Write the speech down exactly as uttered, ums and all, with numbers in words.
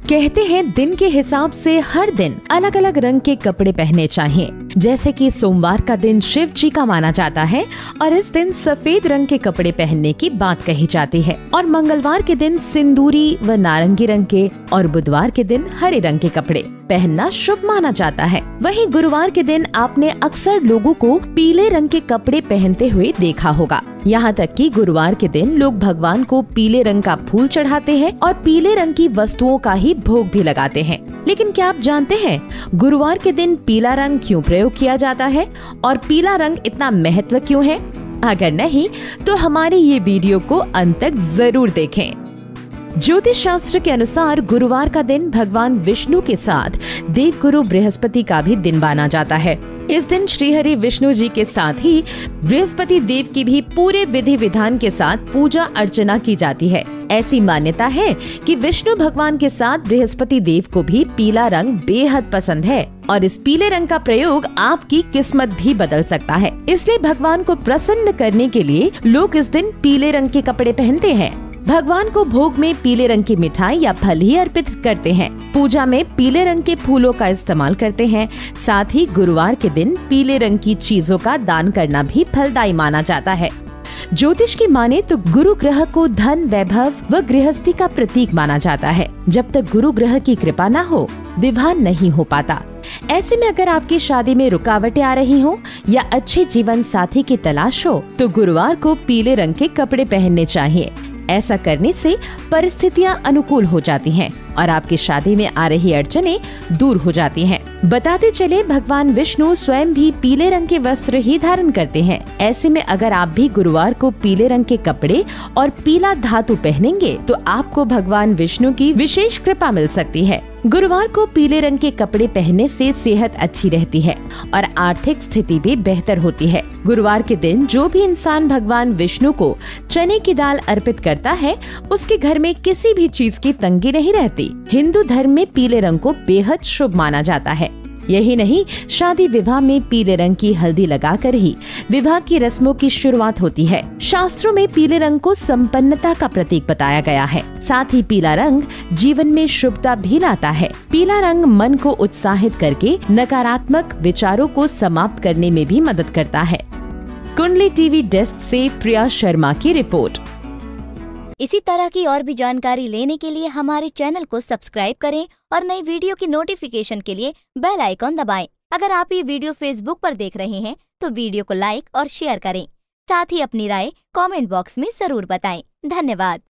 कहते हैं दिन के हिसाब से हर दिन अलग अलग रंग के कपड़े पहनने चाहिए। जैसे कि सोमवार का दिन शिव जी का माना जाता है और इस दिन सफेद रंग के कपड़े पहनने की बात कही जाती है, और मंगलवार के दिन सिंदूरी व नारंगी रंग के और बुधवार के दिन हरे रंग के कपड़े पहनना शुभ माना जाता है। वहीं गुरुवार के दिन आपने अक्सर लोगों को पीले रंग के कपड़े पहनते हुए देखा होगा। यहाँ तक कि गुरुवार के दिन लोग भगवान को पीले रंग का फूल चढ़ाते हैं और पीले रंग की वस्तुओं का ही भोग भी लगाते हैं। लेकिन क्या आप जानते हैं गुरुवार के दिन पीला रंग क्यों प्रयोग किया जाता है और पीला रंग इतना महत्व क्यों है? अगर नहीं तो हमारी ये वीडियो को अंत तक जरूर देखें। ज्योतिष शास्त्र के अनुसार गुरुवार का दिन भगवान विष्णु के साथ देव गुरु बृहस्पति का भी दिन माना जाता है। इस दिन श्री हरि विष्णु जी के साथ ही बृहस्पति देव की भी पूरे विधि विधान के साथ पूजा अर्चना की जाती है। ऐसी मान्यता है कि विष्णु भगवान के साथ बृहस्पति देव को भी पीला रंग बेहद पसंद है और इस पीले रंग का प्रयोग आपकी किस्मत भी बदल सकता है। इसलिए भगवान को प्रसन्न करने के लिए लोग इस दिन पीले रंग के कपड़े पहनते हैं। भगवान को भोग में पीले रंग की मिठाई या फल ही अर्पित करते हैं। पूजा में पीले रंग के फूलों का इस्तेमाल करते हैं। साथ ही गुरुवार के दिन पीले रंग की चीजों का दान करना भी फलदायी माना जाता है। ज्योतिष की माने तो गुरु ग्रह को धन, वैभव व गृहस्थी का प्रतीक माना जाता है। जब तक गुरु ग्रह की कृपा न हो विवाह नहीं हो पाता। ऐसे में अगर आपकी शादी में रुकावटें आ रही हो या अच्छे जीवन साथी की तलाश हो तो गुरुवार को पीले रंग के कपड़े पहनने चाहिए। ऐसा करने से परिस्थितियां अनुकूल हो जाती हैं और आपकी शादी में आ रही अड़चनें दूर हो जाती हैं। बताते चले भगवान विष्णु स्वयं भी पीले रंग के वस्त्र ही धारण करते हैं। ऐसे में अगर आप भी गुरुवार को पीले रंग के कपड़े और पीला धातु पहनेंगे तो आपको भगवान विष्णु की विशेष कृपा मिल सकती है। गुरुवार को पीले रंग के कपड़े पहनने से सेहत अच्छी रहती है और आर्थिक स्थिति भी बेहतर होती है। गुरुवार के दिन जो भी इंसान भगवान विष्णु को चने की दाल अर्पित करता है उसके घर में किसी भी चीज की तंगी नहीं रहती। हिंदू धर्म में पीले रंग को बेहद शुभ माना जाता है। यही नहीं, शादी विवाह में पीले रंग की हल्दी लगाकर ही विवाह की रस्मों की शुरुआत होती है। शास्त्रों में पीले रंग को संपन्नता का प्रतीक बताया गया है। साथ ही पीला रंग जीवन में शुभता भी लाता है। पीला रंग मन को उत्साहित करके नकारात्मक विचारों को समाप्त करने में भी मदद करता है। कुंडली टीवी डेस्क से प्रिया शर्मा की रिपोर्ट। इसी तरह की और भी जानकारी लेने के लिए हमारे चैनल को सब्सक्राइब करें और नई वीडियो की नोटिफिकेशन के लिए बेल आइकॉन दबाएं। अगर आप ये वीडियो फेसबुक पर देख रहे हैं तो वीडियो को लाइक और शेयर करें। साथ ही अपनी राय कमेंट बॉक्स में जरूर बताएं। धन्यवाद।